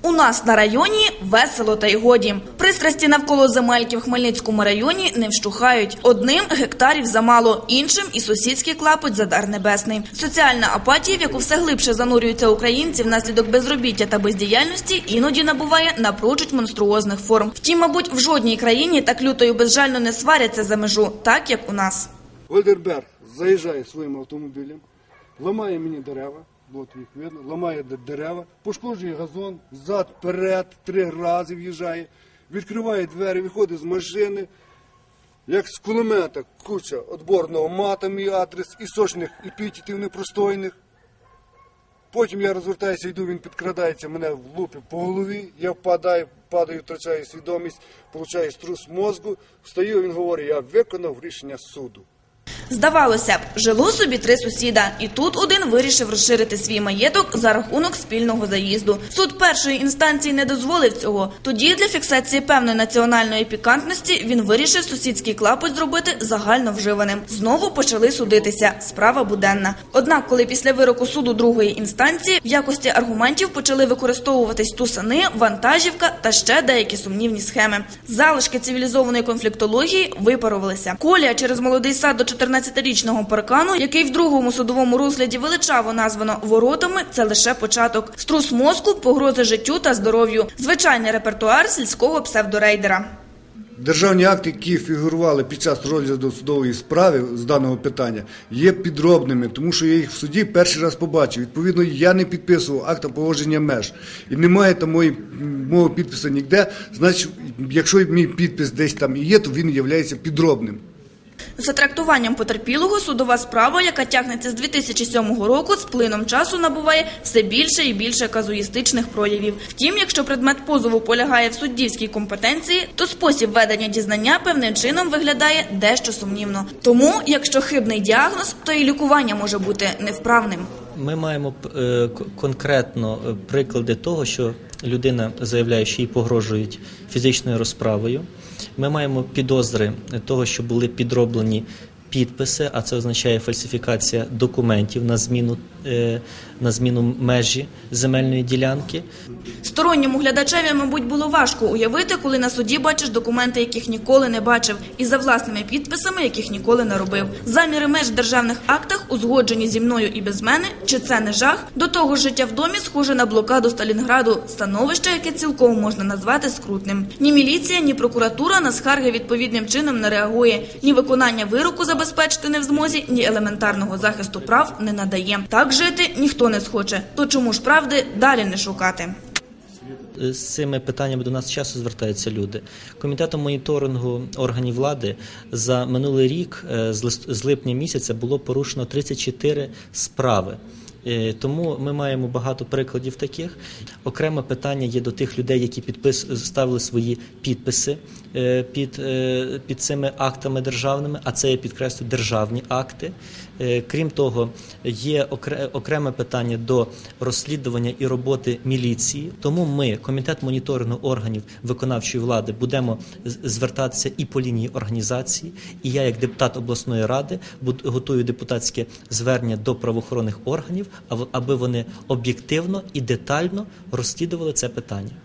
У нас на районі весело та й годі. Пристрасті навколо земельки в Хмельницькому районі не вщухають. Одним гектарів замало, іншим і сусідський клапоть за дар небесний. Соціальна апатія, в яку все глибше занурюються українці внаслідок безробіття та бездіяльності, іноді набуває напрочуд монструозних форм. Втім, мабуть, в жодній країні так люто й безжально не сваряться за межу, так як у нас. Ольдерберг заїжджає своїм автомобілем, ламає мені дерева. От їх видно, ламає дерева, пошкоджує газон, зад, перед, 3 рази в'їжджає, відкриває двері, виходить з машини, як з кулемета, куча відборного мата, мій адрес, і сочних епітетів непростойних. Потім я розвертаюся, йду, він підкрадається, мене влупить по голові, я падаю, втрачаю свідомість, получаю струс мозку, встаю, він говорить, я виконав рішення суду. Здавалося б, жило собі 3 сусіда, і тут один вирішив розширити свій маєток за рахунок спільного заїзду. Суд першої інстанції не дозволив цього. Тоді для фіксації певної національної пікантності він вирішив сусідський клапоть зробити загально вживаним. Знову почали судитися. Справа буденна. Однак, коли після вироку суду другої інстанції в якості аргументів почали використовуватись тусани, вантажівка та ще деякі сумнівні схеми. Залишки цивілізованої конфліктології випарувалися. Колія через молодий сад до 14-річного паркану, який в другому судовому розгляді величаво названо воротами, це лише початок. Струс мозку, погрози життю та здоров'ю. Звичайний репертуар сільського псевдорейдера. Державні акти, які фігурували під час розгляду судової справи з даного питання, є підробними, тому що я їх в суді перший раз побачив. Відповідно, я не підписував акта погодження меж. І немає там мого підпису ніде, значить, якщо мій підпис десь там і є, то він є підробним. За трактуванням потерпілого, судова справа, яка тягнеться з 2007 року, з плином часу набуває все більше і більше казуїстичних проявів. Втім, якщо предмет позову полягає в суддівській компетенції, то спосіб ведення дізнання певним чином виглядає дещо сумнівно. Тому, якщо хибний діагноз, то і лікування може бути невправним. Ми маємо конкретно приклади того, що людина заявляє, що їй погрожують фізичною розправою. Ми маємо підозри того, що були підроблені підписи, а це означає фальсифікація документів на зміну межі земельної ділянки. Сторонньому глядачеві, мабуть, було важко уявити, коли на суді бачиш документи, яких ніколи не бачив, і за власними підписами, яких ніколи не робив. Заміри меж в державних актах узгоджені зі мною і без мене, чи це не жах? До того ж, життя в домі схоже на блокаду Сталінграду, становище, яке цілком можна назвати скрутним. Ні міліція, ні прокуратура на скарги відповідним чином не реагує, ні виконання вироку забезпечити не в змозі, ні елементарного захисту прав не надає. Так жити ніхто не схоче. То чому ж правди далі не шукати? З цими питаннями до нас часто звертаються люди. Комітетом моніторингу органів влади за минулий рік, з липня місяця, було порушено 34 справи. Тому ми маємо багато прикладів таких. Окреме питання є до тих людей, які ставили свої підписи під цими актами державними, а це, я підкреслюю, державні акти. Крім того, є окреме питання до розслідування і роботи міліції. Тому ми, Комітет моніторингу органів виконавчої влади, будемо звертатися і по лінії організації. І я, як депутат обласної ради, готую депутатське звернення до правоохоронних органів, аби вони об'єктивно і детально розслідували це питання.